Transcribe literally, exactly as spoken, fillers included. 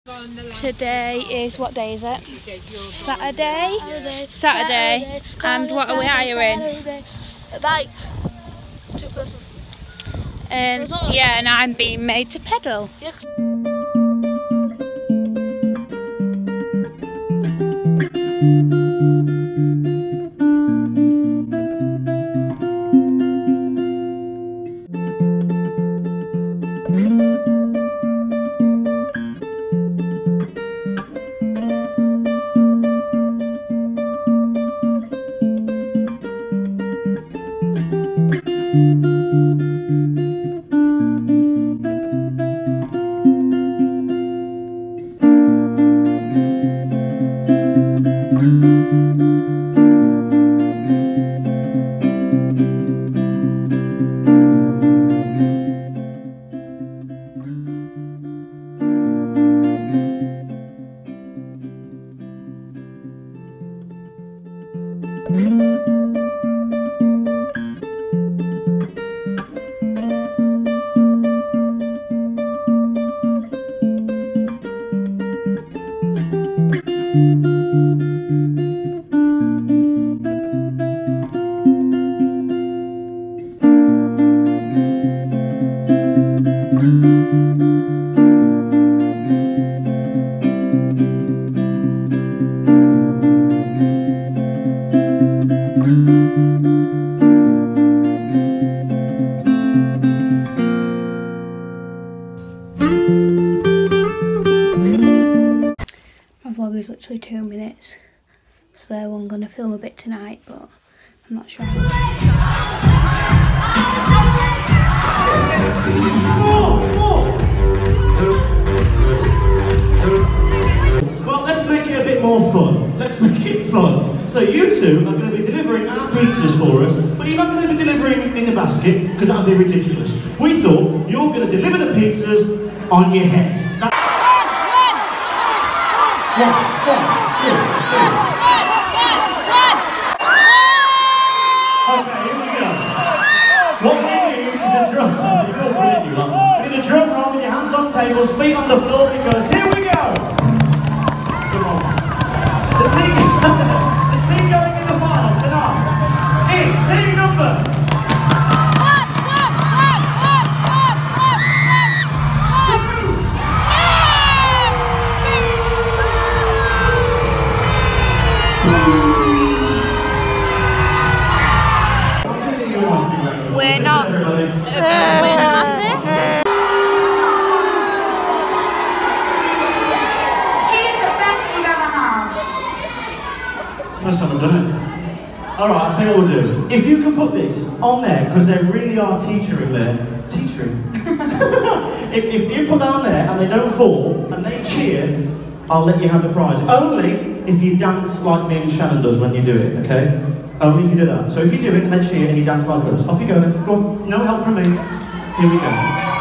Today is, what day is it? Saturday? Saturday. Saturday. And what are we hiring? Like, two person. Um, yeah, and I'm being made to pedal. Yeah. My vlog is literally two minutes, so I'm going to film a bit tonight, but I'm not sure. Well, let's make it a bit more fun. Let's make it fun. So you two are going to be delivering our pizzas for us, but you're not going to be delivering in a basket, because that would be ridiculous. We thought you're going to deliver the pizzas on your head. That One, one, two, two. Okay, here we go. What we need is a drum. You're all brilliant, you lot. We need a drum roll with your hands on tables, feet on the floor, and it goes, here we go! Come on. The team, the team going in the final tonight is team number We're not. Uh, we're not there. Here's the best you've ever had. It's the first time I've done it. Alright, I'll tell you what we'll do. If you can put this on there, because they really are teetering there. Teetering? if, if you put that on there and they don't fall and they cheer, I'll let you have the prize. Only if you dance like me and Shannon does when you do it, okay? Only if you do that. So if you do it and then cheer and you dance like us, off you go then. Go on. No help from me. Here we go.